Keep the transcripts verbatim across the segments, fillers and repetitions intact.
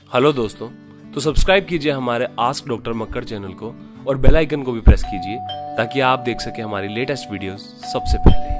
Hello दोस्तों, तो subscribe कीजिए हमारे आस्क डॉक्टर मक्कड़ चैनल को और बेल आइकन को भी प्रेस कीजिए ताकि आप देख सकें हमारी लेटेस्ट वीडियोस सबसे पहले।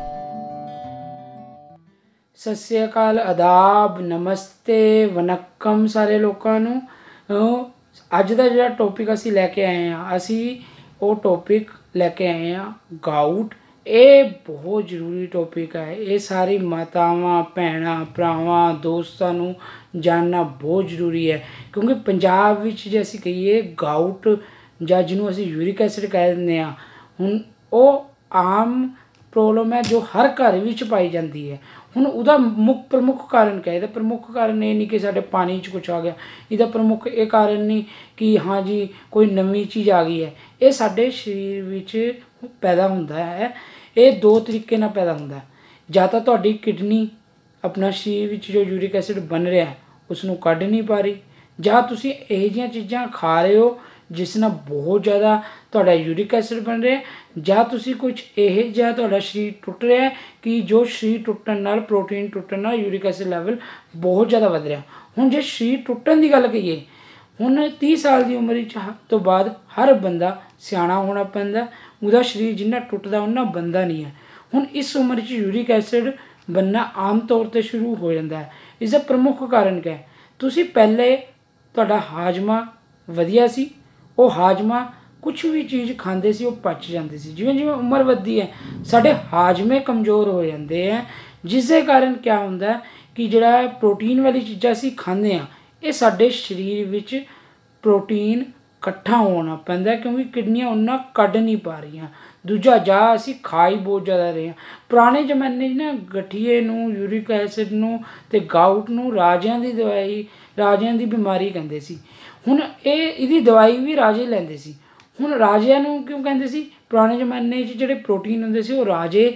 सत श्री अकाल, आदाब, नमस्ते, वनक्कम सारे लोगों ਨੂੰ। ਅੱਜ ਦਾ ਜਿਹੜਾ ਟੌਪਿਕ ਅਸੀਂ ਲੈ ਕੇ ਆਏ ਹਾਂ, ਅਸੀਂ ਉਹ ਟੌਪਿਕ ਲੈ ਕੇ ਆਏ ਹਾਂ ਗਾਊਟ। ਇਹ ਬਹੁਤ ਜ਼ਰੂਰੀ ਟੌਪਿਕ ਹੈ। ਇਹ ਸਾਰੀ ਮਾਤਾਵਾਂ, ਭੈਣਾਂ, ਭਰਾਵਾਂ, ਦੋਸਤਾਂ ਨੂੰ ਜਾਣਨਾ ਬਹੁਤ ਜ਼ਰੂਰੀ ਹੈ, ਕਿਉਂਕਿ ਪੰਜਾਬ ਵਿੱਚ ਜੇ ਅਸੀਂ ਕਹੀਏ ਗਾਊਟ ਜਾਂ ਜਿਹਨੂੰ ਅਸੀਂ ਯੂਰਿਕ ਐਸਿਡ ਕਹਿ ਦਿੰਦੇ ਹਾਂ, ਹੁਣ ਉਹ ਆਮ ਪ੍ਰੋਬਲਮ ਹੈ ਜੋ ਹਰ ਘਰ ਵਿੱਚ ਪਾਈ ਜਾਂਦੀ ਹੈ। ਹੁਣ ਉਹਦਾ ਮੁੱਖ ਪ੍ਰਮੁੱਖ ਕਾਰਨ ਕਿਆ? ਇਹਦਾ ਪ੍ਰਮੁੱਖ ਕਾਰਨ ਇਹ ਨਹੀਂ ਕਿ ਸਾਡੇ ਪਾਣੀ 'ਚ ਕੁਛ ਆ ਗਿਆ। ਇਹਦਾ ਪ੍ਰਮੁੱਖ ਇਹ ਕਾਰਨ ਨਹੀਂ ਕਿ ਹਾਂ ਜੀ ਕੋਈ ਨਵੀਂ ਚੀਜ਼ ਆ ਗਈ ਹੈ। ਇਹ ਸਾਡੇ ਸਰੀਰ ਵਿੱਚ ਪੈਦਾ ਹੁੰਦਾ ਹੈ। ਇਹ ਦੋ ਤਰੀਕੇ ਨਾਲ ਪੈਦਾ ਹੁੰਦਾ। ਜਾਂ ਤਾਂ ਤੁਹਾਡੀ ਕਿਡਨੀ ਆਪਣਾ ਸਰੀਰ ਵਿੱਚ ਜੋ ਯੂਰਿਕ ਐਸਿਡ ਬਣ ਰਿਹਾ ਉਸ ਨੂੰ ਕੱਢ ਨਹੀਂ ਪਾ ਰਹੀ, ਜਾਂ ਤੁਸੀਂ ਇਹੋ ਜਿਹੀਆਂ ਚੀਜ਼ਾਂ ਖਾ ਰਹੇ ਹੋ ਜਿਸ ਨਾਲ ਬਹੁਤ ਜ਼ਿਆਦਾ ਤੁਹਾਡਾ ਯੂਰਿਕ ਐਸਿਡ ਬਣ ਰਿਹਾ, ਜਾਂ ਤੁਸੀਂ ਕੁਝ ਇਹ ਜਿਹਾ ਤੁਹਾਡਾ ਸਰੀਰ ਟੁੱਟ ਰਿਹਾ ਕਿ ਜੋ ਸਰੀਰ ਟੁੱਟਣ ਨਾਲ, ਪ੍ਰੋਟੀਨ ਟੁੱਟਣ ਨਾਲ ਯੂਰਿਕ ਐਸਿਡ ਲੈਵਲ ਬਹੁਤ ਜ਼ਿਆਦਾ ਵੱਧ ਰਿਹਾ। ਹੁਣ ਜੇ ਸਰੀਰ ਟੁੱਟਣ ਦੀ ਗੱਲ ਕਰੀਏ, ਹੁਣ ਤੀਹ ਸਾਲ ਦੀ ਉਮਰ ਵਿੱਚ ਤੋਂ ਬਾਅਦ ਹਰ ਬੰਦਾ ਸਿਆਣਾ ਹੋਣਾ ਪੈਂਦਾ। ਉਹਦਾ ਸਰੀਰ ਜਿੰਨਾ ਟੁੱਟਦਾ ਉਹਨਾਂ ਬਣਦਾ ਨਹੀਂ ਹੈ। ਹੁਣ ਇਸ ਉਮਰ 'ਚ ਯੂਰਿਕ ਐਸਿਡ ਬਣਨਾ ਆਮ ਤੌਰ 'ਤੇ ਸ਼ੁਰੂ ਹੋ ਜਾਂਦਾ ਹੈ। ਇਸ ਦਾ ਪ੍ਰਮੁੱਖ ਕਾਰਨ ਕਿਆ ਹੈ? ਤੁਸੀਂ ਪਹਿਲੇ ਤੁਹਾਡਾ ਹਾਜ਼ਮਾ ਵਧੀਆ ਸੀ, ਉਹ ਹਾਜ਼ਮਾ ਕੁਛ ਵੀ ਚੀਜ਼ ਖਾਂਦੇ ਸੀ ਉਹ ਪਚ ਜਾਂਦੀ ਸੀ। ਜਿਵੇਂ ਜਿਵੇਂ ਉਮਰ ਵੱਧਦੀ ਹੈ ਸਾਡੇ ਹਾਜ਼ਮੇ ਕਮਜ਼ੋਰ ਹੋ ਜਾਂਦੇ ਹੈ, ਜਿਸ ਦੇ ਕਾਰਨ ਕਿਆ ਹੁੰਦਾ ਕਿ ਜਿਹੜਾ ਪ੍ਰੋਟੀਨ ਵਾਲੀ ਚੀਜ਼ਾਂ ਅਸੀਂ ਖਾਂਦੇ ਹਾਂ ਇਹ ਸਾਡੇ ਸਰੀਰ ਵਿੱਚ ਪ੍ਰੋਟੀਨ ਇਕੱਠਾ ਹੋਣਾ ਪੈਂਦਾ, ਕਿਉਂਕਿ ਕਿਡਨੀਆਂ ਉਹਨਾਂ ਕੱਢ ਨਹੀਂ ਪਾ ਰਹੀਆਂ। ਦੂਜਾ, ਜਾਂ ਅਸੀਂ ਖਾ ਹੀ ਬਹੁਤ ਜ਼ਿਆਦਾ ਰਹੇ ਹਾਂ। ਪੁਰਾਣੇ ਜ਼ਮਾਨੇ 'ਚ ਨਾ ਗਠੀਏ ਨੂੰ, ਯੂਰਿਕ ਐਸਿਡ ਨੂੰ ਅਤੇ ਗਾਊਟ ਨੂੰ ਰਾਜਿਆਂ ਦੀ ਦਵਾਈ, ਰਾਜਿਆਂ ਦੀ ਬਿਮਾਰੀ ਕਹਿੰਦੇ ਸੀ। ਹੁਣ ਇਹ ਇਹਦੀ ਦਵਾਈ ਵੀ ਰਾਜੇ ਲੈਂਦੇ ਸੀ। ਹੁਣ ਰਾਜਿਆਂ ਨੂੰ ਕਿਉਂ ਕਹਿੰਦੇ ਸੀ? ਪੁਰਾਣੇ ਜ਼ਮਾਨੇ 'ਚ ਜਿਹੜੇ ਪ੍ਰੋਟੀਨ ਹੁੰਦੇ ਸੀ ਉਹ ਰਾਜੇ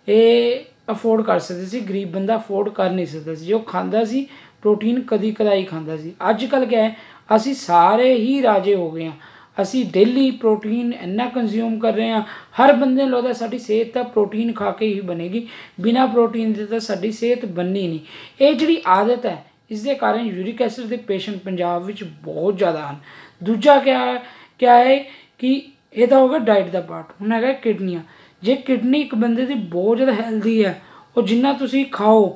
ਇਹ ਅਫੋਰਡ ਕਰ ਸਕਦੇ ਸੀ, ਗਰੀਬ ਬੰਦਾ ਅਫੋਰਡ ਕਰ ਨਹੀਂ ਸਕਦਾ ਸੀ। ਜੋ ਖਾਂਦਾ ਸੀ ਪ੍ਰੋਟੀਨ ਕਦੀ ਕਦਾਈ ਖਾਂਦਾ ਸੀ। ਅੱਜ ਕੱਲ੍ਹ ਕਿਆ ਹੈ, ਅਸੀਂ ਸਾਰੇ ਹੀ ਰਾਜੇ ਹੋ ਗਏ ਹਾਂ। ਅਸੀਂ ਡੇਲੀ ਪ੍ਰੋਟੀਨ ਇੰਨਾ ਕੰਜ਼ਿਊਮ ਕਰ ਰਹੇ ਹਾਂ। ਹਰ ਬੰਦੇ ਨੂੰ ਲੱਗਦਾ ਸਾਡੀ ਸਿਹਤ ਤਾਂ ਪ੍ਰੋਟੀਨ ਖਾ ਕੇ ਹੀ ਬਣੇਗੀ, ਬਿਨਾਂ ਪ੍ਰੋਟੀਨ ਦੇ ਤਾਂ ਸਾਡੀ ਸਿਹਤ ਬਣਨੀ ਨਹੀਂ। ਇਹ ਜਿਹੜੀ ਆਦਤ ਹੈ ਇਸ ਦੇ ਕਾਰਨ ਯੂਰਿਕ ਐਸਿਡ ਦੇ ਪੇਸ਼ੈਂਟ ਪੰਜਾਬ ਵਿੱਚ ਬਹੁਤ ਜ਼ਿਆਦਾ ਹਨ। ਦੂਜਾ ਕਿਆ ਕਿਆ ਹੈ ਕਿ ਇਹ ਤਾਂ ਹੋ ਗਿਆ ਡਾਈਟ ਦਾ ਪਾਰਟ। ਹੁਣ ਹੈਗਾ ਕਿਡਨੀਆਂ। ਜੇ ਕਿਡਨੀ ਇੱਕ ਬੰਦੇ ਦੀ ਬਹੁਤ ਜ਼ਿਆਦਾ ਹੈਲਦੀ ਹੈ, ਉਹ ਜਿੰਨਾ ਤੁਸੀਂ ਖਾਓ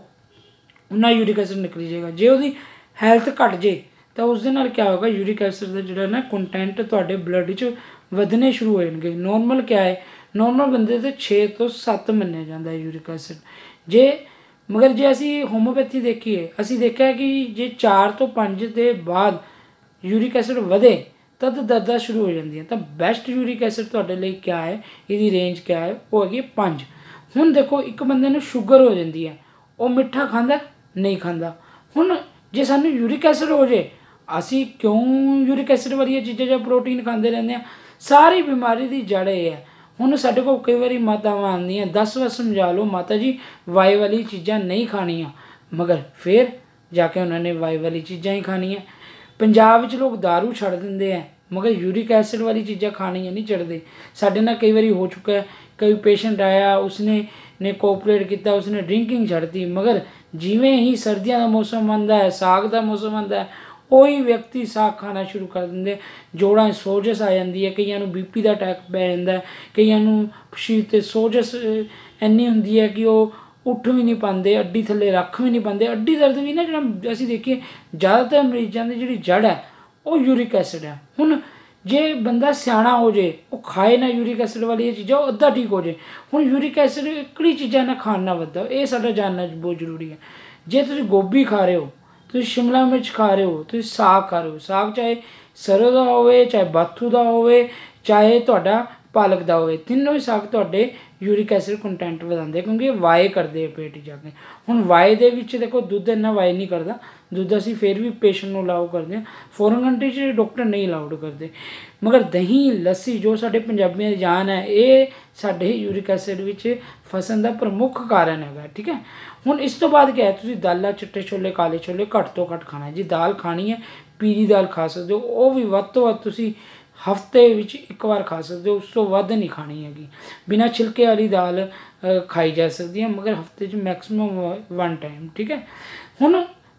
ਉਨਾ ਯੂਰਿਕ ਐਸਿਡ ਨਿਕਲੀ ਜਾਏਗਾ। ਜੇ ਉਹਦੀ ਹੈਲਥ ਘੱਟ ਜੇ ਤਾਂ ਉਸ ਦੇ ਨਾਲ ਕਿਆ ਹੋਗਾ, ਯੂਰਿਕ ਐਸਿਡ ਦਾ ਜਿਹੜਾ ਨਾ ਕੰਟੈਂਟ ਤੁਹਾਡੇ ਬਲੱਡ 'ਚ ਵਧਣੇ ਸ਼ੁਰੂ ਹੋ ਜਾਣਗੇ। ਨੋਰਮਲ ਕਿਆ ਹੈ, ਨੋਰਮਲ ਬੰਦੇ 'ਤੇ ਛੇ ਤੋਂ ਸੱਤ ਮੰਨਿਆ ਜਾਂਦਾ ਹੈ ਯੂਰਿਕ ਐਸਿਡ। ਜੇ ਮਗਰ ਜੇ ਅਸੀਂ ਹੋਮੋਪੈਥੀ ਦੇਖੀਏ, ਅਸੀਂ ਦੇਖਿਆ ਕਿ ਜੇ ਚਾਰ ਤੋਂ ਪੰਜ ਦੇ ਬਾਅਦ ਯੂਰਿਕ ਐਸਿਡ ਵਧੇ ਤਦ ਦਰਦਾਂ ਸ਼ੁਰੂ ਹੋ ਜਾਂਦੀਆਂ। ਤਾਂ ਬੈਸਟ ਯੂਰਿਕ ਐਸਿਡ ਤੁਹਾਡੇ ਲਈ ਕਿਆ ਹੈ, ਇਹਦੀ ਰੇਂਜ ਕਿਆ ਹੈ, ਉਹ ਹੈਗੀ ਪੰਜ। ਹੁਣ ਦੇਖੋ ਇੱਕ ਬੰਦੇ ਨੂੰ ਸ਼ੂਗਰ ਹੋ ਜਾਂਦੀ ਹੈ, ਉਹ ਮਿੱਠਾ ਖਾਂਦਾ ਨਹੀਂ ਖਾਂਦਾ। ਹੁਣ ਜੇ ਸਾਨੂੰ ਯੂਰਿਕ ਐਸਿਡ ਹੋ ਜੇ, ਅਸੀਂ ਕਿਉਂ ਯੂਰਿਕ ਐਸਿਡ ਵਾਲੀਆਂ ਚੀਜ਼ਾਂ ਜਾਂ ਪ੍ਰੋਟੀਨ ਖਾਂਦੇ ਰਹਿੰਦੇ ਹਾਂ? ਸਾਰੀ ਬਿਮਾਰੀ ਦੀ ਜੜ ਇਹ ਹੈ। ਹੁਣ ਸਾਡੇ ਕੋਲ ਕਈ ਵਾਰੀ ਮਾਤਾਵਾਂ ਆਉਂਦੀਆਂ, ਦਸ ਵਾਰ ਸਮਝਾ ਲਓ ਮਾਤਾ ਜੀ ਵਾਈ ਵਾਲੀ ਚੀਜ਼ਾਂ ਨਹੀਂ ਖਾਣੀਆਂ, ਮਗਰ ਫਿਰ ਜਾ ਕੇ ਉਹਨਾਂ ਨੇ ਵਾਈ ਵਾਲੀ ਚੀਜ਼ਾਂ ਹੀ ਖਾਣੀਆਂ। ਪੰਜਾਬ ਵਿੱਚ ਲੋਕ ਦਾਰੂ ਛੱਡ ਦਿੰਦੇ ਹੈ, ਮਗਰ ਯੂਰਿਕ ਐਸਿਡ ਵਾਲੀ ਚੀਜ਼ਾਂ ਖਾਣੀਆਂ ਨਹੀਂ ਛੱਡਦੇ। ਸਾਡੇ ਨਾਲ ਕਈ ਵਾਰੀ ਹੋ ਚੁੱਕਾ ਹੈ, ਕਈ ਪੇਸ਼ੈਂਟ ਆਇਆ, ਉਸਨੇ ਨੇ ਕੋਆਪਰੇਟ ਕੀਤਾ, ਉਸਨੇ ਡਰਿੰਕਿੰਗ ਛੱਡਤੀ, ਮਗਰ ਜਿਵੇਂ ਹੀ ਸਰਦੀਆਂ ਦਾ ਮੌਸਮ ਆਉਂਦਾ ਹੈ, ਸਾਗ ਦਾ ਮੌਸਮ ਆਉਂਦਾ ਹੈ, ਉਹੀ ਵਿਅਕਤੀ ਸਾਗ ਖਾਣਾ ਸ਼ੁਰੂ ਕਰ ਦਿੰਦੇ। ਜੋੜਾਂ 'ਚ ਸੋਜਸ ਆ ਜਾਂਦੀ ਹੈ, ਕਈਆਂ ਨੂੰ ਬੀ ਪੀ ਦਾ ਅਟੈਕ ਪੈ ਜਾਂਦਾ, ਕਈਆਂ ਨੂੰ ਸਰੀਰ 'ਤੇ ਸੋਜਸ ਇੰਨੀ ਹੁੰਦੀ ਹੈ ਕਿ ਉਹ ਉੱਠ ਵੀ ਨਹੀਂ ਪਾਉਂਦੇ, ਅੱਡੀ ਥੱਲੇ ਰੱਖ ਵੀ ਨਹੀਂ ਪਾਉਂਦੇ। ਅੱਡੀ ਦਰਦ ਵੀ ਨਾ ਜਿਹੜਾ ਅਸੀਂ ਦੇਖੀਏ ਜ਼ਿਆਦਾਤਰ ਮਰੀਜ਼ਾਂ ਦੀ ਜਿਹੜੀ ਜੜ ਹੈ ਉਹ ਯੂਰਿਕ ਐਸਿਡ ਹੈ। ਹੁਣ ਜੇ ਬੰਦਾ ਸਿਆਣਾ ਹੋ ਜੇ, ਉਹ ਖਾਏ ਨਾ ਯੂਰਿਕ ਐਸਿਡ ਵਾਲੀਆਂ ਚੀਜ਼ਾਂ, ਉਹ ਅੱਧਾ ਠੀਕ ਹੋ ਜੇ। ਹੁਣ ਯੂਰਿਕ ਐਸਿਡ ਕਿਹੜੀ ਚੀਜ਼ਾਂ ਨਾਲ ਖਾਣ ਨਾਲ ਵੱਧਦਾ, ਇਹ ਸਾਡਾ ਜਾਣਨਾ ਬਹੁਤ ਜ਼ਰੂਰੀ ਹੈ। ਜੇ ਤੁਸੀਂ ਗੋਭੀ ਖਾ ਰਹੇ ਹੋ, ਤੁਸੀਂ ਸ਼ਿਮਲਾ ਮਿਰਚ ਖਾ ਰਹੇ ਹੋ, ਤੁਸੀਂ ਸਾਗ ਖਾ ਰਹੇ ਹੋ, ਸਾਗ ਚਾਹੇ ਸਰੋਂ ਦਾ ਹੋਵੇ, ਚਾਹੇ ਬਾਥੂ ਦਾ ਹੋਵੇ, ਚਾਹੇ ਤੁਹਾਡਾ ਪਾਲਕ ਦਾ ਹੋਵੇ, ਤਿੰਨੋਂ ਹੀ ਸਾਗ ਤੁਹਾਡੇ ਯੂਰਿਕ ਐਸਿਡ ਕੰਟੈਂਟ ਵਧਾਉਂਦੇ, ਕਿਉਂਕਿ ਇਹ ਵਾਏ ਕਰਦੇ ਆ ਪੇਟ 'ਚ ਜਾ ਕੇ। ਹੁਣ ਵਾਏ ਦੇ ਵਿੱਚ ਦੇਖੋ ਦੁੱਧ ਇੰਨਾ ਵਾਏ ਨਹੀਂ ਕਰਦਾ, ਦੁੱਧ ਅਸੀਂ ਫਿਰ ਵੀ ਪੇਸ਼ੈਂਟ ਨੂੰ ਅਲਾਉ ਕਰਦੇ ਹਾਂ। ਫੋਰਨ ਕੰਟਰੀ 'ਚ ਡਾਕਟਰ ਨਹੀਂ ਅਲਾਉਡ ਕਰਦੇ, ਮਗਰ ਦਹੀਂ, ਲੱਸੀ ਜੋ ਸਾਡੇ ਪੰਜਾਬੀਆਂ ਦੀ ਜਾਨ ਹੈ, ਇਹ ਸਾਡੇ ਯੂਰਿਕ ਐਸਿਡ ਵਿੱਚ ਫਸਣ ਦਾ ਪ੍ਰਮੁੱਖ ਕਾਰਨ ਹੈਗਾ। ਠੀਕ ਹੈ। ਹੁਣ ਇਸ ਤੋਂ ਬਾਅਦ ਕਿਆ ਹੈ, ਤੁਸੀਂ ਦਾਲਾਂ, ਚਿੱਟੇ ਛੋਲੇ, ਕਾਲੇ ਛੋਲੇ ਘੱਟ ਤੋਂ ਘੱਟ ਖਾਣਾ ਹੈ। ਜੀ ਦਾਲ ਖਾਣੀ ਹੈ, ਪੀਲੀ ਦਾਲ ਖਾ ਸਕਦੇ ਹੋ, ਉਹ ਵੀ ਵੱਧ ਤੋਂ ਵੱਧ ਤੁਸੀਂ ਹਫ਼ਤੇ ਵਿੱਚ ਇੱਕ ਵਾਰ ਖਾ ਸਕਦੇ ਹੋ, ਉਸ ਤੋਂ ਵੱਧ ਨਹੀਂ ਖਾਣੀ ਹੈਗੀ। ਬਿਨਾਂ ਛਿਲਕੇ ਵਾਲੀ ਦਾਲ ਖਾਈ ਜਾ ਸਕਦੀ ਹੈ, ਮਗਰ ਹਫ਼ਤੇ 'ਚ ਮੈਕਸਿਮਮ ਵਨ ਟਾਈਮ। ਠੀਕ ਹੈ। ਹੁਣ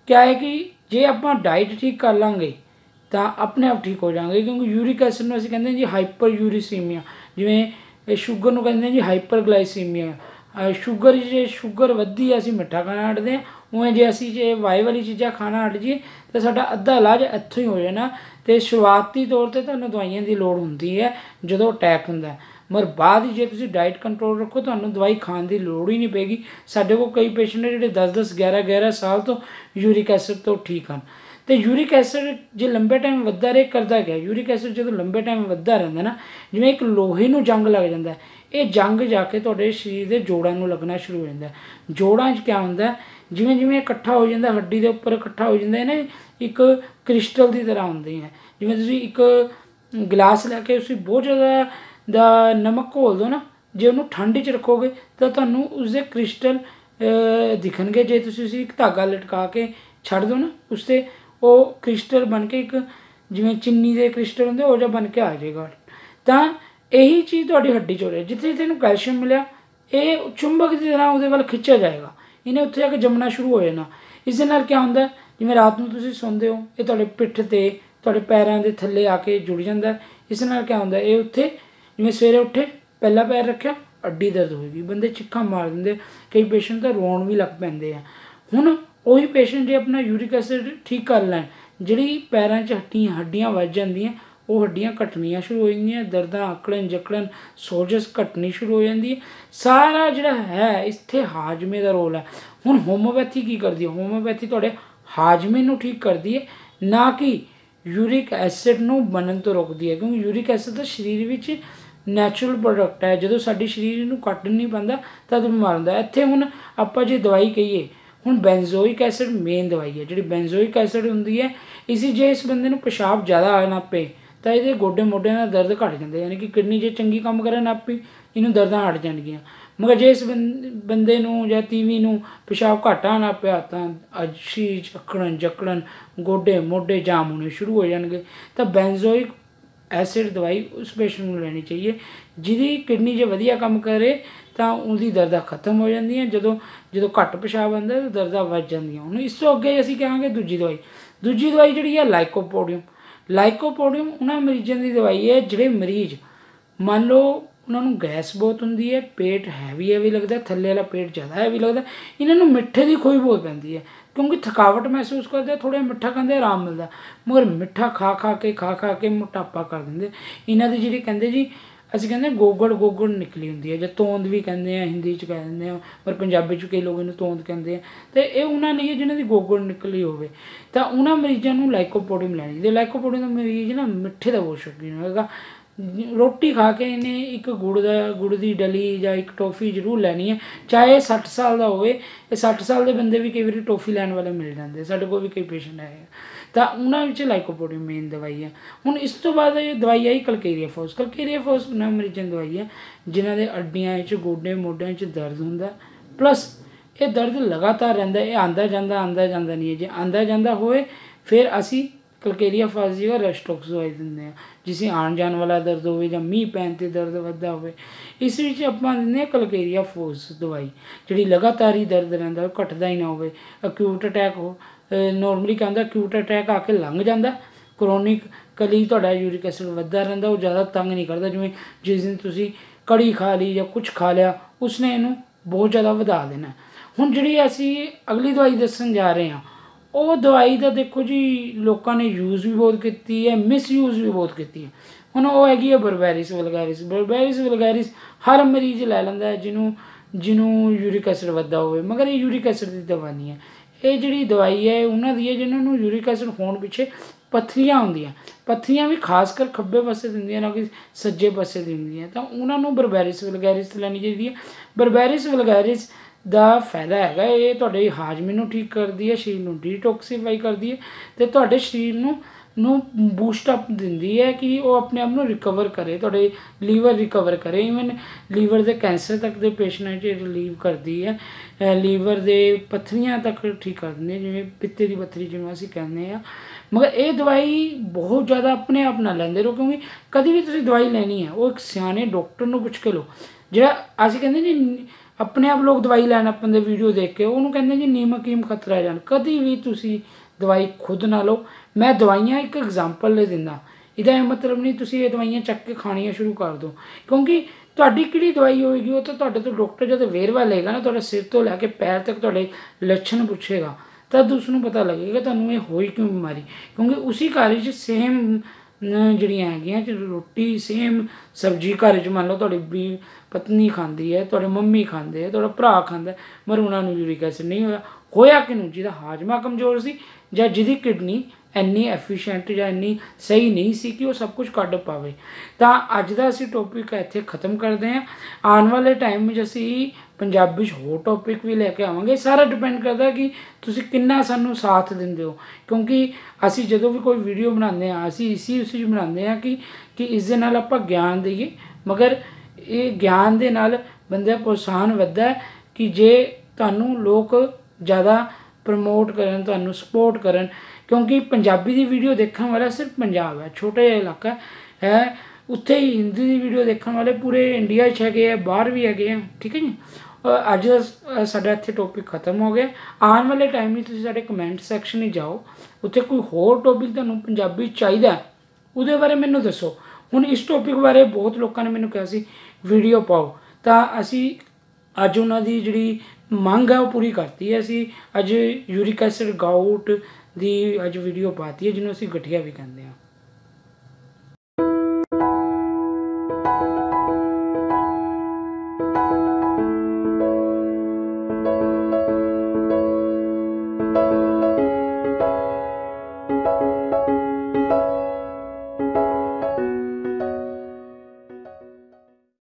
क्या है कि जे ਆਪਾਂ ਡਾਈਟ ਠੀਕ ਕਰ ਲਾਂਗੇ ਤਾਂ ਆਪਣੇ ਆਪ ਠੀਕ ਹੋ ਜਾਵਾਂਗੇ, ਕਿਉਂਕਿ ਯੂਰਿਕ ਐਸਿਡ ਨੂੰ ਅਸੀਂ ਕਹਿੰਦੇ ਜੀ ਹਾਈਪਰ ਯੂਰੀਸੀਮੀਆ, ਜਿਵੇਂ ਸ਼ੂਗਰ ਨੂੰ ਕਹਿੰਦੇ ਜੀ ਹਾਈਪਰ ਗਲਾਈਸੀਮੀਆ। ਸ਼ੂਗਰ ਜੇ ਸ਼ੂਗਰ ਵੱਧਦੀ ਹੈ ਅਸੀਂ ਮਿੱਠਾ ਖਾਣਾ ਹਟਦੇ ਹਾਂ, ਉਵੇਂ ਜੇ ਅਸੀਂ ਜੇ ਵਾਈ ਵਾਲੀ ਚੀਜ਼ਾਂ ਖਾਣਾ ਹਟ ਜਾਈਏ ਤਾਂ ਸਾਡਾ ਅੱਧਾ ਇਲਾਜ ਇੱਥੋਂ ਹੀ ਹੋ ਜਾਣਾ। ਅਤੇ ਸ਼ੁਰੂਆਤੀ ਤੌਰ 'ਤੇ ਤੁਹਾਨੂੰ ਦਵਾਈਆਂ ਦੀ ਲੋੜ ਹੁੰਦੀ ਹੈ ਜਦੋਂ ਅਟੈਕ ਹੁੰਦਾ, ਮਗਰ ਬਾਅਦ ਹੀ ਜੇ ਤੁਸੀਂ ਡਾਈਟ ਕੰਟਰੋਲ ਰੱਖੋ ਤੁਹਾਨੂੰ ਦਵਾਈ ਖਾਣ ਦੀ ਲੋੜ ਹੀ ਨਹੀਂ ਪਏਗੀ। ਸਾਡੇ ਕੋਲ ਕਈ ਪੇਸ਼ੈਂਟ ਨੇ ਜਿਹੜੇ ਦਸ ਦਸ ਗਿਆਰਾਂ ਗਿਆਰਾਂ ਸਾਲ ਤੋਂ ਯੂਰਿਕ ਐਸਿਡ ਤੋਂ ਠੀਕ ਹਨ। ਅਤੇ ਯੂਰਿਕ ਐਸਿਡ ਜੇ ਲੰਬੇ ਟਾਈਮ ਵੱਧਦਾ ਰਹੇ ਕਰਦਾ ਗਿਆ, ਯੂਰਿਕ ਐਸਿਡ ਜਦੋਂ ਲੰਬੇ ਟਾਈਮ ਵੱਧਦਾ ਰਹਿੰਦਾ ਨਾ, ਜਿਵੇਂ ਇੱਕ ਲੋਹੇ ਨੂੰ ਜੰਗ ਲੱਗ ਜਾਂਦਾ, ਇਹ ਜੰਗ ਜਾ ਕੇ ਤੁਹਾਡੇ ਸਰੀਰ ਦੇ ਜੋੜਾਂ ਨੂੰ ਲੱਗਣਾ ਸ਼ੁਰੂ ਹੋ ਜਾਂਦਾ। ਜੋੜਾਂ 'ਚ ਕਿਆ ਹੁੰਦਾ, ਜਿਵੇਂ ਜਿਵੇਂ ਇਕੱਠਾ ਹੋ ਜਾਂਦਾ, ਹੱਡੀ ਦੇ ਉੱਪਰ ਇਕੱਠਾ ਹੋ ਜਾਂਦਾ, ਇਹਨੇ ਇੱਕ ਕ੍ਰਿਸਟਲ ਦੀ ਤਰ੍ਹਾਂ ਹੁੰਦੇ ਹੈ। ਜਿਵੇਂ ਤੁਸੀਂ ਇੱਕ ਗਲਾਸ ਲੈ ਕੇ ਤੁਸੀਂ ਬਹੁਤ ਜ਼ਿਆਦਾ ਦਾ ਨਮਕ ਘੋਲ ਦਿਓ ਨਾ, ਜੇ ਉਹਨੂੰ ਠੰਡ 'ਚ ਰੱਖੋਗੇ ਤਾਂ ਤੁਹਾਨੂੰ ਉਸਦੇ ਕ੍ਰਿਸਟਲ ਦਿਖਣਗੇ। ਜੇ ਤੁਸੀਂ ਉਸੇ ਇੱਕ ਧਾਗਾ ਲਟਕਾ ਕੇ ਛੱਡ ਦਿਓ ਨਾ, ਉਸ 'ਤੇ ਉਹ ਕ੍ਰਿਸਟਲ ਬਣ ਕੇ ਇੱਕ ਜਿਵੇਂ ਚੀਨੀ ਦੇ ਕ੍ਰਿਸਟਲ ਹੁੰਦੇ ਉਹ ਜਿਹਾ ਬਣ ਕੇ ਆ ਜਾਏਗਾ। ਤਾਂ ਇਹੀ ਚੀਜ਼ ਤੁਹਾਡੀ ਹੱਡੀ 'ਚ ਹੋ ਰਹੀ, ਜਿੱਥੇ ਜਿੱਥੇ ਇਹਨੂੰ ਕੈਲਸ਼ੀਅਮ ਮਿਲਿਆ ਇਹ ਚੁੰਬਕ ਦੀ ਤਰ੍ਹਾਂ ਉਹਦੇ ਵੱਲ ਖਿੱਚਿਆ ਜਾਏਗਾ, ਇਹਨੇ ਉੱਥੇ ਜਾ ਕੇ ਜੰਮਣਾ ਸ਼ੁਰੂ ਹੋ ਜਾਣਾ। ਇਸ ਦੇ ਨਾਲ ਕਿਆ ਹੁੰਦਾ, ਜਿਵੇਂ ਰਾਤ ਨੂੰ ਤੁਸੀਂ ਸੌਂਦੇ ਹੋ ਇਹ ਤੁਹਾਡੇ ਪਿੱਠ 'ਤੇ ਤੁਹਾਡੇ ਪੈਰਾਂ ਦੇ ਥੱਲੇ ਆ ਕੇ ਜੁੜ ਜਾਂਦਾ। ਇਸ ਨਾਲ ਕਿਆ ਹੁੰਦਾ, ਇਹ ਉੱਥੇ ਜਿਵੇਂ ਸਵੇਰੇ ਉੱਠੇ ਪਹਿਲਾ ਪੈਰ ਰੱਖਿਆ ਅੱਡੀ ਦਰਦ ਹੋਏਗੀ, ਬੰਦੇ ਚਿੱਖਾਂ ਮਾਰ ਦਿੰਦੇ, ਕਈ ਪੇਸ਼ੈਂਟ ਤਾਂ ਰੋਣ ਵੀ ਲੱਗ ਪੈਂਦੇ ਆ। ਹੁਣ ਉਹੀ ਪੇਸ਼ੈਂਟ ਜੇ ਆਪਣਾ ਯੂਰਿਕ ਐਸਿਡ ਠੀਕ ਕਰ ਲੈਣ, ਜਿਹੜੀ ਪੈਰਾਂ 'ਚ ਹੱਡੀਆਂ ਹੱਡੀਆਂ ਵੱਜ ਜਾਂਦੀਆਂ ਉਹ ਹੱਡੀਆਂ ਘਟਣੀਆਂ ਸ਼ੁਰੂ ਹੋ ਜਾਂਦੀਆਂ, ਦਰਦਾਂ ਆਕੜਨ ਜਕੜਨ ਸੋਜਸ ਘਟਣੀ ਸ਼ੁਰੂ ਹੋ ਜਾਂਦੀ ਹੈ। ਸਾਰਾ ਜਿਹੜਾ ਹੈ ਇੱਥੇ ਹਾਜ਼ਮੇ ਦਾ ਰੋਲ ਹੈ। ਹੁਣ ਹੋਮੋਪੈਥੀ ਕੀ ਕਰਦੀ ਹੈ, ਹੋਮੋਪੈਥੀ ਤੁਹਾਡੇ ਹਾਜ਼ਮੇ ਨੂੰ ਠੀਕ ਕਰਦੀ ਹੈ, ਨਾ ਕਿ ਯੂਰਿਕ ਐਸਿਡ ਨੂੰ ਬਣਨ ਤੋਂ ਰੋਕਦੀ ਹੈ, ਕਿਉਂਕਿ ਯੂਰਿਕ ਐਸਿਡ ਤਾਂ ਸਰੀਰ ਵਿੱਚ ਨੈਚੁਰਲ ਪ੍ਰੋਡਕਟ ਹੈ। ਜਦੋਂ ਸਾਡੀ ਸਰੀਰ ਨੂੰ ਕੱਟ ਨਹੀਂ ਪਾਉਂਦਾ ਤਦ ਬਿਮਾਰ ਹੁੰਦਾ। ਇੱਥੇ ਹੁਣ ਆਪਾਂ ਜੇ ਦਵਾਈ ਕਹੀਏ, ਹੁਣ ਬੈਂਜ਼ੋਇਕ ਐਸਿਡ ਮੇਨ ਦਵਾਈ ਹੈ। ਜਿਹੜੀ ਬੈਂਜ਼ੋਇਕ ਐਸਿਡ ਹੁੰਦੀ ਹੈ, ਇਸੀ ਜੇ ਇਸ ਬੰਦੇ ਨੂੰ ਪਿਸ਼ਾਬ ਜ਼ਿਆਦਾ ਆ ਨਾ ਪਏ ਤਾਂ ਇਹਦੇ ਗੋਡੇ ਮੋਢਿਆਂ ਦਾ ਦਰਦ ਘਟ ਜਾਂਦਾ, ਯਾਨੀ ਕਿ ਕਿਡਨੀ ਜੇ ਚੰਗੀ ਕੰਮ ਕਰਨ ਨਾ ਪਈ ਇਹਨੂੰ ਦਰਦਾਂ ਹਟ ਜਾਣਗੀਆਂ। ਮਗਰ ਜੇ ਇਸ ਬੰਦੇ ਨੂੰ ਜਾਂ ਤੀਵੀਂ ਨੂੰ ਪਿਸ਼ਾਬ ਘੱਟ ਆਉਣਾ ਪਿਆ ਤਾਂ ਅਜੀਜ਼ ਅਕੜਨ ਜਕੜਨ ਗੋਡੇ ਮੋਢੇ ਜਾਮ ਹੋਣੇ ਸ਼ੁਰੂ ਹੋ ਜਾਣਗੇ। ਤਾਂ ਬੈਂਜ਼ੋਇਕ ਐਸਿਡ ਦਵਾਈ ਉਸ ਪੇਸ਼ੈਂਟ ਨੂੰ ਲੈਣੀ ਚਾਹੀਏ ਜਿਹਦੀ ਕਿਡਨੀ ਜੇ ਵਧੀਆ ਕੰਮ ਕਰੇ ਤਾਂ ਉਹਦੀ ਦਰਦਾਂ ਖਤਮ ਹੋ ਜਾਂਦੀਆਂ। ਜਦੋਂ ਜਦੋਂ ਘੱਟ ਪਿਸ਼ਾਬ ਆਉਂਦਾ ਤਾਂ ਦਰਦਾਂ ਵੱਧ ਜਾਂਦੀਆਂ। ਹੁਣ ਇਸ ਤੋਂ ਅੱਗੇ ਅਸੀਂ ਕਹਾਂਗੇ ਦੂਜੀ ਦਵਾਈ। ਦੂਜੀ ਦਵਾਈ ਜਿਹੜੀ ਹੈ ਲਾਈਕੋਪੋਡੀਅਮ। ਲਾਈਕੋਪੋਡੀਅਮ ਉਹਨਾਂ ਮਰੀਜ਼ਾਂ ਦੀ ਦਵਾਈ ਹੈ ਜਿਹੜੇ ਮਰੀਜ਼ ਮੰਨ ਲਓ ਉਹਨਾਂ ਨੂੰ ਗੈਸ ਬਹੁਤ ਹੁੰਦੀ ਹੈ, ਪੇਟ ਹੈਵੀ ਹੈਵੀ ਲੱਗਦਾ, ਥੱਲੇ ਵਾਲਾ ਪੇਟ ਜ਼ਿਆਦਾ ਹੈਵੀ ਲੱਗਦਾ, ਇਹਨਾਂ ਨੂੰ ਮਿੱਠੇ ਦੀ ਖੋਈ ਬਹੁਤ ਪੈਂਦੀ ਹੈ ਕਿਉਂਕਿ ਥਕਾਵਟ ਮਹਿਸੂਸ ਕਰਦੇ, ਥੋੜ੍ਹਾ ਮਿੱਠਾ ਖਾਂਦੇ ਆਰਾਮ ਮਿਲਦਾ, ਮਗਰ ਮਿੱਠਾ ਖਾ ਖਾ ਕੇ ਖਾ ਖਾ ਕੇ ਮੋਟਾਪਾ ਕਰ ਦਿੰਦੇ। ਇਹਨਾਂ ਦੀ ਜਿਹੜੀ ਕਹਿੰਦੇ ਜੀ ਅਸੀਂ ਕਹਿੰਦੇ ਗੋਗੜ ਗੋਗੜ ਨਿਕਲੀ ਹੁੰਦੀ ਹੈ, ਜਾਂ ਤੋਂਦ ਵੀ ਕਹਿੰਦੇ ਆ, ਹਿੰਦੀ 'ਚ ਕਹਿ ਦਿੰਦੇ ਆ, ਪਰ ਪੰਜਾਬੀ 'ਚ ਕਈ ਲੋਕ ਇਹਨੂੰ ਤੋਂਦ ਕਹਿੰਦੇ ਆ। ਅਤੇ ਇਹ ਉਹਨਾਂ ਲਈ ਜਿਹਨਾਂ ਦੀ ਗੋਗੜ ਨਿਕਲੀ ਹੋਵੇ ਤਾਂ ਉਹਨਾਂ ਮਰੀਜ਼ਾਂ ਨੂੰ ਲਾਈਕੋਪੋਡੀਅਮ ਲੈਣੀ ਚਾਹੀਦੀ। ਲਾਈਕੋਪੋਡੀਅਮ ਦਾ ਮਰੀਜ਼ ਨਾ ਮਿੱਠੇ ਦਾ ਬਹੁਤ ਸ਼ੌਕੀਨ ਹੋਏਗਾ, ਰੋਟੀ ਖਾ ਕੇ ਇਹਨੇ ਇੱਕ ਗੁੜ ਦਾ ਗੁੜ ਦੀ ਡਲੀ ਜਾਂ ਇੱਕ ਟੋਫੀ ਜ਼ਰੂਰ ਲੈਣੀ ਹੈ, ਚਾਹੇ ਸੱਠ ਸਾਲ ਦਾ ਹੋਵੇ। ਇਹ ਸੱਠ ਸਾਲ ਦੇ ਬੰਦੇ ਵੀ ਕਈ ਵਾਰੀ ਟੋਫੀ ਲੈਣ ਵਾਲੇ ਮਿਲ ਜਾਂਦੇ, ਸਾਡੇ ਕੋਲ ਵੀ ਕਈ ਪੇਸ਼ੈਂਟ ਆਏ ਤਾਂ ਉਹਨਾਂ ਵਿੱਚ ਲਾਈਕੋਪੋਡੀਅਮ ਮੇਨ ਦਵਾਈ ਹੈ। ਹੁਣ ਇਸ ਤੋਂ ਬਾਅਦ ਇਹ ਦਵਾਈ ਆਈ ਕਲਕੇਰੀਆ ਫੋਸ। ਕਲਕੇਰੀਆ ਫੋਸ ਉਹਨਾਂ ਮਰੀਜ਼ਾਂ ਦੀ ਦਵਾਈ ਹੈ ਜਿਨ੍ਹਾਂ ਦੇ ਅੱਡੀਆਂ 'ਚ ਗੋਡੇ ਮੋਢਿਆਂ 'ਚ ਦਰਦ ਹੁੰਦਾ, ਪਲੱਸ ਇਹ ਦਰਦ ਲਗਾਤਾਰ ਰਹਿੰਦਾ, ਇਹ ਆਉਂਦਾ ਜਾਂਦਾ ਆਉਂਦਾ ਜਾਂਦਾ ਨਹੀਂ ਹੈ। ਜੇ ਆਉਂਦਾ ਜਾਂਦਾ ਹੋਏ ਫਿਰ ਅਸੀਂ ਕਲਕੇਰੀਆ ਫਾਸ ਦੀ ਜਗ੍ਹਾ ਰੈਸਟੋਕਸ ਦਵਾਈ ਦਿੰਦੇ ਹਾਂ। ਜਿਸ ਆਉਣ ਜਾਣ ਵਾਲਾ ਦਰਦ ਹੋਵੇ ਜਾਂ ਮੀਂਹ ਪੈਣ 'ਤੇ ਦਰਦ ਵੱਧਦਾ ਹੋਵੇ, ਇਸ ਵਿੱਚ ਆਪਾਂ ਦਿੰਦੇ ਹਾਂ ਕਲਕੇਰੀਆ ਫੋਸ ਦਵਾਈ, ਜਿਹੜੀ ਲਗਾਤਾਰ ਹੀ ਦਰਦ ਰਹਿੰਦਾ, ਉਹ ਘਟਦਾ ਹੀ ਨਾ ਹੋਵੇ। ਅਕਿਊਟ ਅਟੈਕ ਹੋ ਨੋਰਮਲੀ ਕਹਿੰਦਾ ਅਕਿਊਟ ਅਟੈਕ ਆ ਕੇ ਲੰਘ ਜਾਂਦਾ, ਕਰੋਨਿਕ ਕਲੀ ਤੁਹਾਡਾ ਯੂਰਿਕ ਐਸਿਡ ਵੱਧਦਾ ਰਹਿੰਦਾ, ਉਹ ਜ਼ਿਆਦਾ ਤੰਗ ਨਹੀਂ ਕਰਦਾ। ਜਿਵੇਂ ਜਿਸ ਦਿਨ ਤੁਸੀਂ ਕੜੀ ਖਾ ਲਈ ਜਾਂ ਕੁਛ ਖਾ ਲਿਆ ਉਸਨੇ ਇਹਨੂੰ ਬਹੁਤ ਜ਼ਿਆਦਾ ਵਧਾ ਦੇਣਾ। ਹੁਣ ਜਿਹੜੀ ਅਸੀਂ ਅਗਲੀ ਦਵਾਈ ਦੱਸਣ ਜਾ ਰਹੇ ਹਾਂ ਉਹ ਦਵਾਈ ਦਾ ਦੇਖੋ ਜੀ ਲੋਕਾਂ ਨੇ ਯੂਜ਼ ਵੀ ਬਹੁਤ ਕੀਤੀ ਹੈ, ਮਿਸਯੂਜ਼ ਵੀ ਬਹੁਤ ਕੀਤੀ ਹੈ। ਹੁਣ ਉਹ ਹੈਗੀ ਹੈ ਬਰਬੈਰਿਸ ਵਲਗੈਰਿਸ। ਬਰਬੈਰਿਸ ਵਲਗੈਰਿਸ ਹਰ ਮਰੀਜ਼ ਲੈ ਲੈਂਦਾ ਜਿਹਨੂੰ ਜਿਹਨੂੰ ਯੂਰਿਕ ਐਸਿਡ ਵੱਧਦਾ ਹੋਵੇ, ਮਗਰ ਇਹ ਯੂਰਿਕ ਐਸਿਡ ਦੀ ਦਵਾ ਨਹੀਂ ਹੈ। ਇਹ ਜਿਹੜੀ ਦਵਾਈ ਹੈ ਉਹਨਾਂ ਦੀ ਹੈ ਜਿਹਨਾਂ ਨੂੰ ਯੂਰਿਕ ਐਸਿਡ ਹੋਣ ਪਿੱਛੇ ਪੱਥਰੀਆਂ ਹੁੰਦੀਆਂ, ਪੱਥਰੀਆਂ ਵੀ ਖਾਸ ਕਰ ਖੱਬੇ ਪਾਸੇ ਦਿੰਦੀਆਂ ਨਾ ਕਿ ਸੱਜੇ ਪਾਸੇ ਦਿੰਦੀਆਂ, ਤਾਂ ਉਹਨਾਂ ਨੂੰ ਬਰਬੈਰਿਸ ਵਲਗੈਰਿਸ ਲੈਣੀ ਚਾਹੀਦੀ ਹੈ। ਬਰਬੈਰਿਸ ਵਲਗੈਰਿਸ ਦਾ ਫਾਇਦਾ ਹੈਗਾ ਇਹ ਤੁਹਾਡੇ ਹਾਜ਼ਮੇ ਨੂੰ ਠੀਕ ਕਰਦੀ ਹੈ, ਸਰੀਰ ਨੂੰ ਡੀਟੌਕਸੀਫਾਈ ਕਰਦੀ ਹੈ ਅਤੇ ਤੁਹਾਡੇ ਸਰੀਰ ਨੂੰ ਨੂੰ ਬੂਸਟ ਅਪ ਦਿੰਦੀ ਹੈ ਕਿ ਉਹ ਆਪਣੇ ਆਪ ਨੂੰ ਰਿਕਵਰ ਕਰੇ, ਤੁਹਾਡੇ ਲੀਵਰ ਰਿਕਵਰ ਕਰੇ। ਈਵਨ ਲੀਵਰ ਦੇ ਕੈਂਸਰ ਤੱਕ ਦੇ ਪੇਸ਼ੈਂਟ 'ਚ ਰਿਲੀਵ ਕਰਦੀ ਹੈ, ਲੀਵਰ ਦੇ ਪੱਥਰੀਆਂ ਤੱਕ ਠੀਕ ਕਰ ਦਿੰਦੀ ਹੈ, ਜਿਵੇਂ ਪਿੱਤੇ ਦੀ ਪੱਥਰੀ ਜਿਵੇਂ ਅਸੀਂ ਕਹਿੰਦੇ ਹਾਂ। ਮਗਰ ਇਹ ਦਵਾਈ ਬਹੁਤ ਜ਼ਿਆਦਾ ਆਪਣੇ ਆਪ ਨਾਲ ਲੈਂਦੇ ਰਹੋ, ਕਿਉਂਕਿ ਕਦੀ ਵੀ ਤੁਸੀਂ ਦਵਾਈ ਲੈਣੀ ਹੈ ਉਹ ਇੱਕ ਸਿਆਣੇ ਡਾਕਟਰ ਨੂੰ ਪੁੱਛ ਕੇ ਲਓ। ਜਿਹੜਾ ਅਸੀਂ ਕਹਿੰਦੇ ਜੀ ਆਪਣੇ ਆਪ ਲੋਕ ਦਵਾਈ ਲੈਣ ਆਪਣੇ ਵੀਡੀਓ ਦੇਖ ਕੇ ਉਹਨੂੰ ਕਹਿੰਦੇ ਜੀ ਨੀਮ ਹਕੀਮ ਖਤਰਾ ਜਾਣ। ਕਦੀ ਵੀ ਤੁਸੀਂ ਦਵਾਈ ਖੁਦ ਨਾ ਲਓ। ਮੈਂ ਦਵਾਈਆਂ ਇੱਕ ਐਗਜ਼ਾਮਪਲ ਲਈ ਦਿੰਦਾ, ਇਹਦਾ ਇਹ ਮਤਲਬ ਨਹੀਂ ਤੁਸੀਂ ਇਹ ਦਵਾਈਆਂ ਚੱਕ ਕੇ ਖਾਣੀਆਂ ਸ਼ੁਰੂ ਕਰ ਦਿਓ, ਕਿਉਂਕਿ ਤੁਹਾਡੀ ਕਿਹੜੀ ਦਵਾਈ ਹੋਏਗੀ ਉਹ ਤਾਂ ਤੁਹਾਡੇ ਤੋਂ ਡਾਕਟਰ ਜਦੋਂ ਵੇਰਵਾ ਲਏਗਾ ਨਾ, ਤੁਹਾਡੇ ਸਿਰ ਤੋਂ ਲੈ ਕੇ ਪੈਰ ਤੱਕ ਤੁਹਾਡੇ ਲੱਛਣ ਪੁੱਛੇਗਾ, ਤਦ ਉਸਨੂੰ ਪਤਾ ਲੱਗੇਗਾ ਤੁਹਾਨੂੰ ਇਹ ਹੋਈ ਕਿਉਂ ਬਿਮਾਰੀ। ਕਿਉਂਕਿ ਉਸੀ ਘਰ 'ਚ ਸੇਮ ਜਿਹੜੀਆਂ ਹੈਗੀਆਂ ਰੋਟੀ ਸੇਮ ਸਬਜ਼ੀ ਘਰ 'ਚ ਮੰਨ ਲਓ ਤੁਹਾਡੀ ਵੀ ਪਤਨੀ ਖਾਂਦੀ ਹੈ, ਤੁਹਾਡੇ ਮੰਮੀ ਖਾਂਦੇ ਹੈ, ਤੁਹਾਡਾ ਭਰਾ ਖਾਂਦਾ, ਪਰ ਉਹਨਾਂ ਨੂੰ ਯੂਰਿਕ ਐਸਿਡ ਨਹੀਂ ਹੋਇਆ। ਹੋਇਆ ਕਿਹਨੂੰ? ਜਿਹਦਾ ਹਾਜ਼ਮਾ ਕਮਜ਼ੋਰ ਸੀ ਜਾਂ ਜਿਹਦੀ ਕਿਡਨੀ ਇੰਨੀ ਐਫੀਸ਼ੀਐਂਟ ਜਾਂ ਇੰਨੀ ਸਹੀ ਨਹੀਂ ਸੀ ਕਿ ਉਹ ਸਭ ਕੁਝ ਕੱਢ ਪਾਵੇ। ਤਾਂ ਅੱਜ ਦਾ ਅਸੀਂ ਟੌਪਿਕ ਇੱਥੇ ਖ਼ਤਮ ਕਰਦੇ ਹਾਂ। ਆਉਣ ਵਾਲੇ ਟਾਈਮ ਵਿੱਚ ਅਸੀਂ ਪੰਜਾਬੀ 'ਚ ਹੋਰ ਟੌਪਿਕ ਵੀ ਲੈ ਕੇ ਆਵਾਂਗੇ। ਸਾਰਾ ਡਿਪੈਂਡ ਕਰਦਾ ਕਿ ਤੁਸੀਂ ਕਿੰਨਾ ਸਾਨੂੰ ਸਾਥ ਦਿੰਦੇ ਹੋ, ਕਿਉਂਕਿ ਅਸੀਂ ਜਦੋਂ ਵੀ ਕੋਈ ਵੀਡੀਓ ਬਣਾਉਂਦੇ ਹਾਂ ਅਸੀਂ ਇਸੀ ਉਸ 'ਚ ਬਣਾਉਂਦੇ ਹਾਂ ਕਿ ਕਿ ਇਸ ਦੇ ਨਾਲ ਆਪਾਂ ਗਿਆਨ ਦੇਈਏ, ਮਗਰ ਇਹ ਗਿਆਨ ਦੇ ਨਾਲ ਬੰਦੇ ਦਾ ਪ੍ਰੋਤਸਾਹਨ ਵੱਧਦਾ ਕਿ ਜੇ ਤੁਹਾਨੂੰ ਲੋਕ ਜ਼ਿਆਦਾ ਪ੍ਰਮੋਟ ਕਰਨ, ਤੁਹਾਨੂੰ ਸਪੋਰਟ ਕਰਨ, ਕਿਉਂਕਿ ਪੰਜਾਬੀ ਦੀ ਵੀਡੀਓ ਦੇਖਣ ਵਾਲਾ ਸਿਰਫ ਪੰਜਾਬ ਹੈ, ਛੋਟਾ ਜਿਹਾ ਇਲਾਕਾ ਹੈ, ਉੱਥੇ ਹੀ ਹਿੰਦੀ ਦੀ ਵੀਡੀਓ ਦੇਖਣ ਵਾਲੇ ਪੂਰੇ ਇੰਡੀਆ 'ਚ ਹੈਗੇ ਆ, ਬਾਹਰ ਵੀ ਹੈਗੇ ਆ। ਠੀਕ ਹੈ ਜੀ। ਅੱਜ ਦਾ ਸਾਡਾ ਇੱਥੇ ਟੌਪਿਕ ਖਤਮ ਹੋ ਗਿਆ। ਆਉਣ ਵਾਲੇ ਟਾਈਮ ਵਿੱਚ ਤੁਸੀਂ ਸਾਡੇ ਕਮੈਂਟ ਸੈਕਸ਼ਨ 'ਚ ਜਾਓ, ਉੱਥੇ ਕੋਈ ਹੋਰ ਟੌਪਿਕ ਤੁਹਾਨੂੰ ਪੰਜਾਬੀ ਚਾਹੀਦਾ ਉਹਦੇ ਬਾਰੇ ਮੈਨੂੰ ਦੱਸੋ। ਹੁਣ ਇਸ ਟੌਪਿਕ ਬਾਰੇ ਬਹੁਤ ਲੋਕਾਂ ਨੇ ਮੈਨੂੰ ਕਿਹਾ ਸੀ ਵੀਡੀਓ ਪਾਓ, ਤਾਂ ਅਸੀਂ ਅੱਜ ਉਹਨਾਂ ਦੀ ਜਿਹੜੀ ਮੰਗ ਹੈ ਉਹ ਪੂਰੀ ਕਰਤੀ ਹੈ। ਅਸੀਂ ਅੱਜ ਯੂਰਿਕ ਐਸਿਡ ਗਾਊਟ ਦੀ ਅੱਜ ਵੀਡੀਓ ਪਾਤੀ ਹੈ, ਜਿਹਨੂੰ ਅਸੀਂ ਗਠੀਆ ਵੀ ਕਹਿੰਦੇ ਹਾਂ।